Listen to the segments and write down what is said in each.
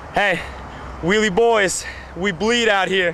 Hey, wheelie boys, we bleed out here.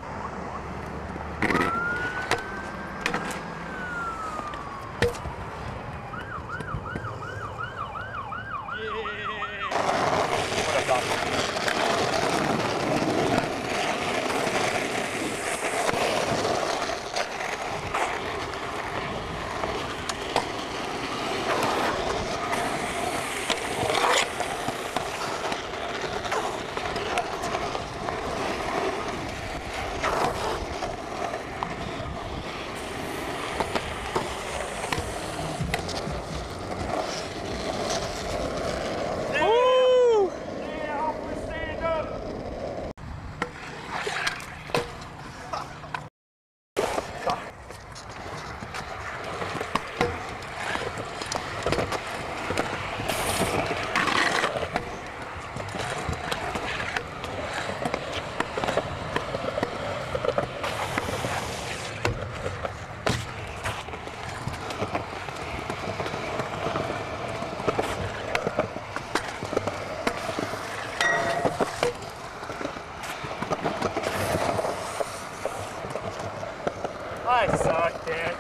I suck, Dick.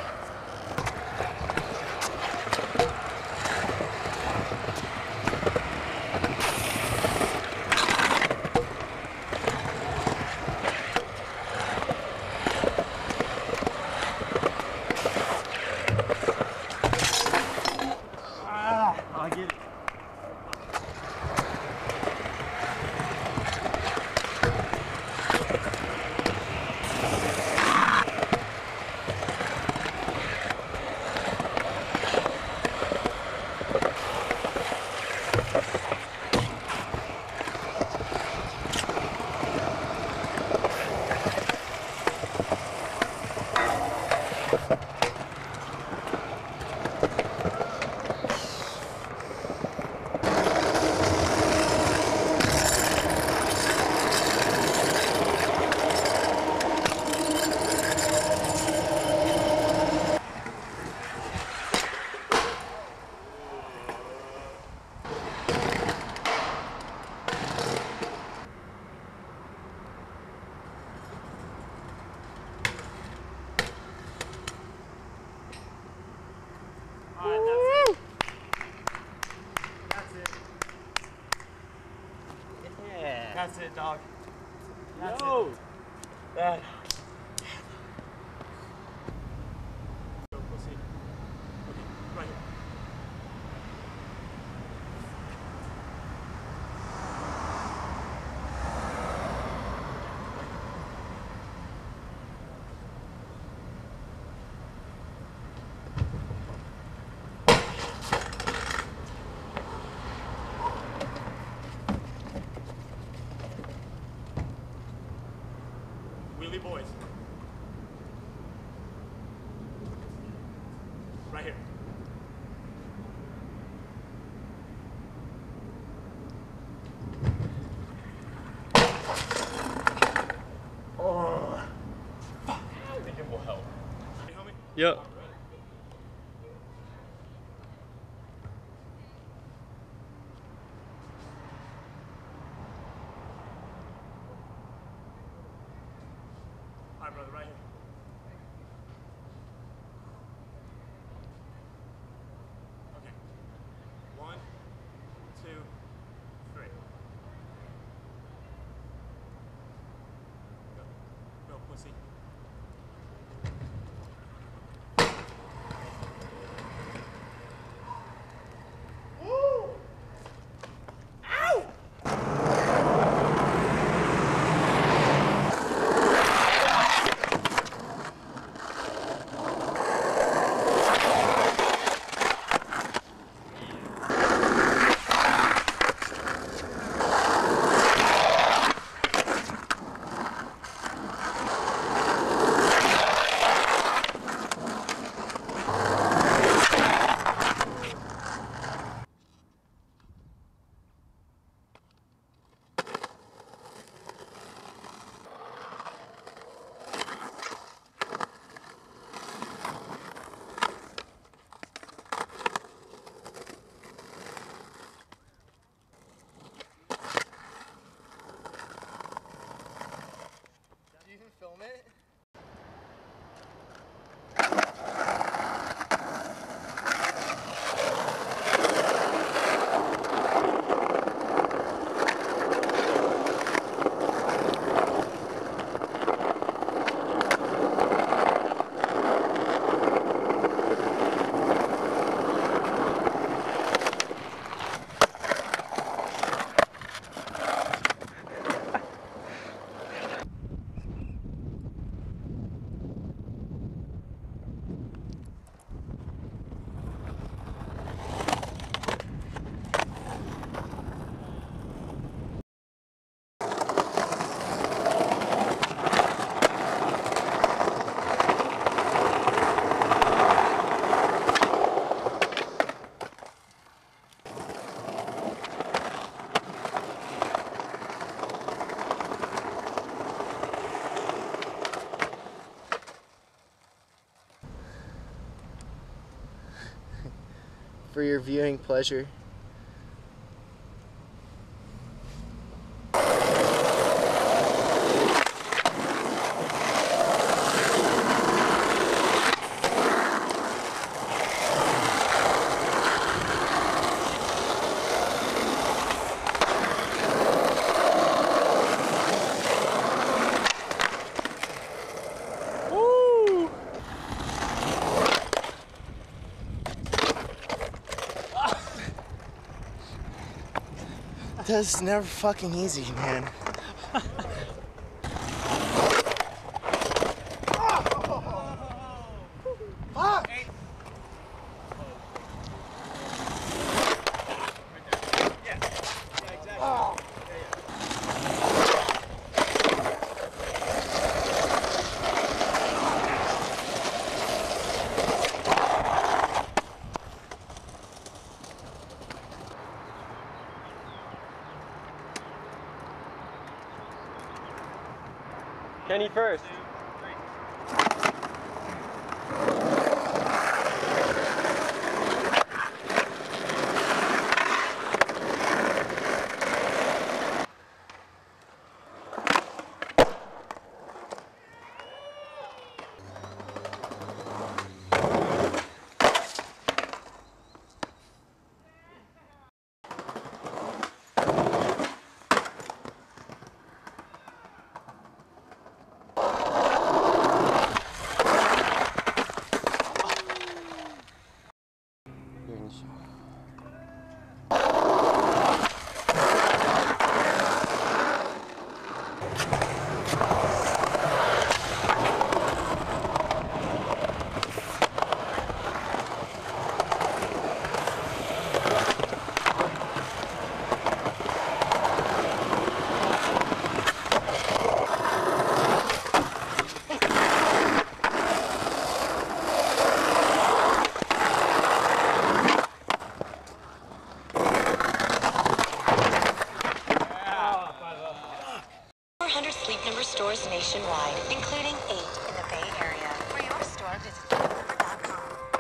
I get it. That's it, dog. That's Yo! it. That. We'll see. Okay, right here. Wheelie boys. Right here. Oh. Fuck. I think it will help. Hey, homie. Yep. All right, brother, right here. Okay. 1, 2, 3. Go. Go, pussy. for your viewing pleasure. That's never fucking easy, man. Fuck! Kenny first. Sleep Number stores nationwide, including 8 in the Bay Area. For your store, visit sleepnumber.com.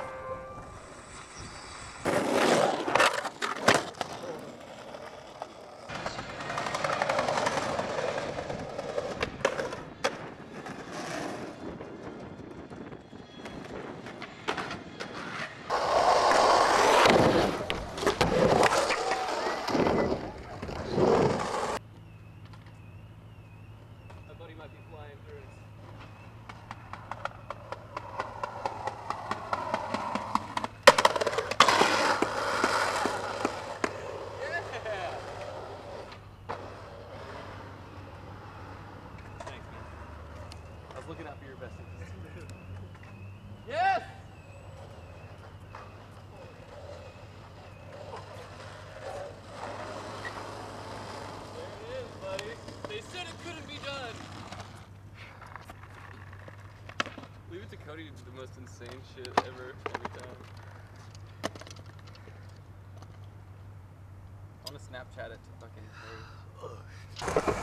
Looking out for your best interest. Yes! There it is, buddy. They said it couldn't be done. Leave it to Cody to do the most insane shit ever, every time. I want to Snapchat it to fucking Harry.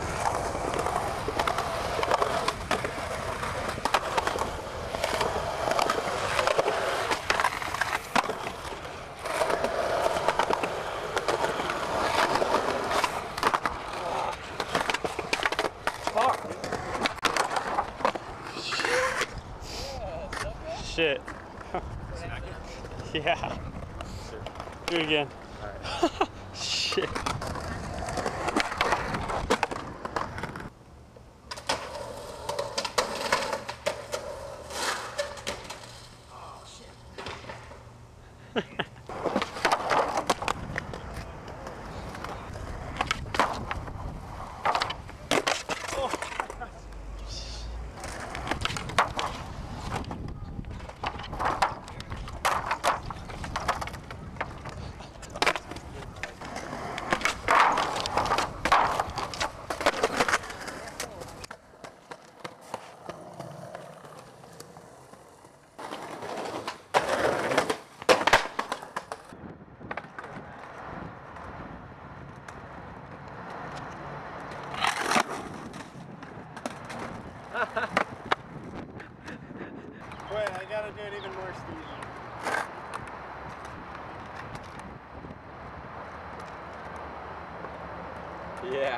Shit. Yeah. Do it again. Alright. Shit. Yeah.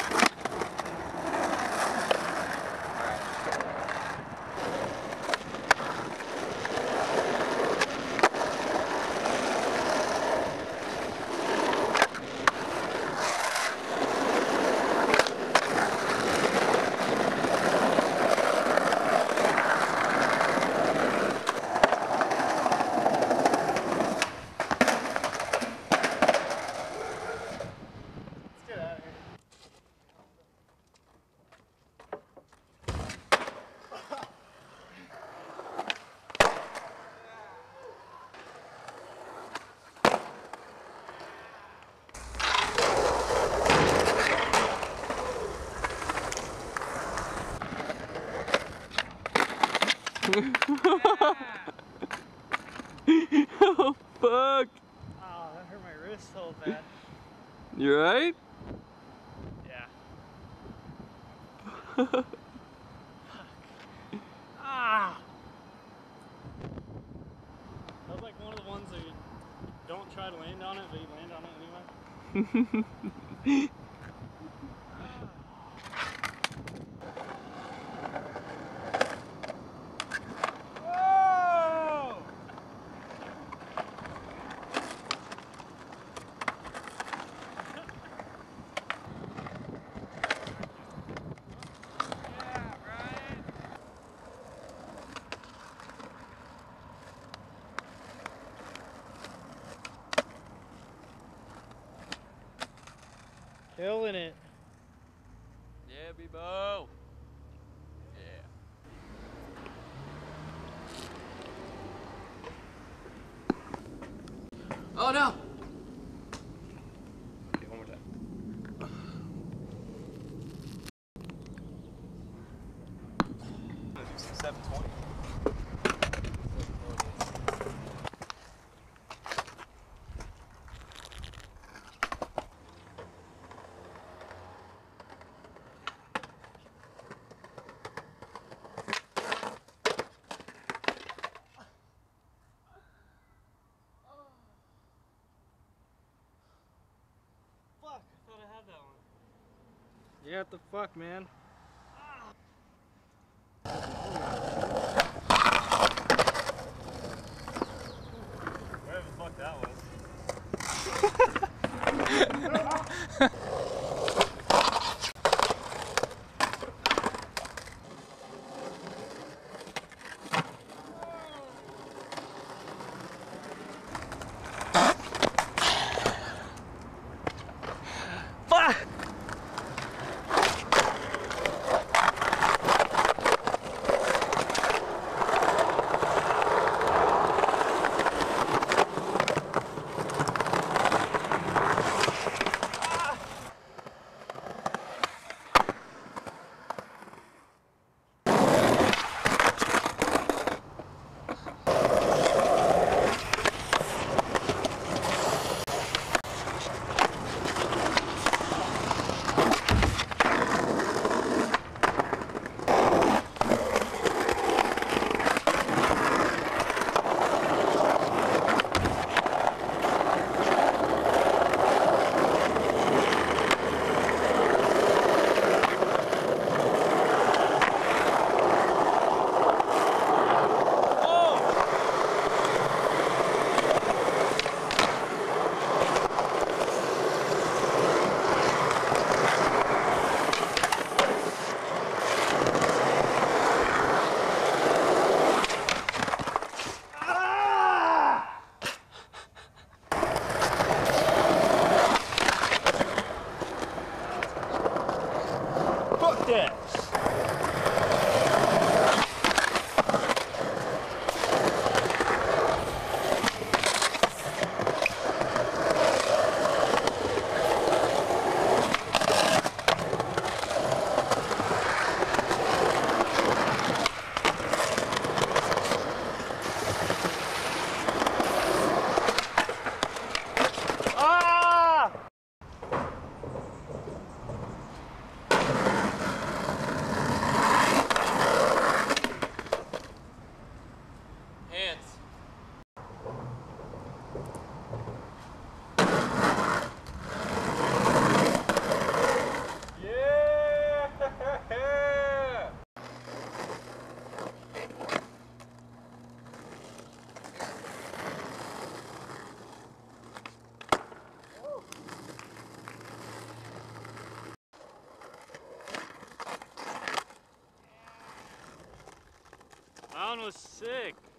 Oh fuck! Oh, that hurt my wrist so bad. You right? Yeah. Fuck. Ah! That was like one of the ones that you don't try to land on it, but you land on it anyway. Killing it. Yeah, Bebo. Yeah. Oh no! Okay, one more time. I'm gonna do some 720. Fuck, I thought I had that one. Yeah, what the fuck, man? Whatever the fuck that was. Fuck! Fuck that! Ah! was sick.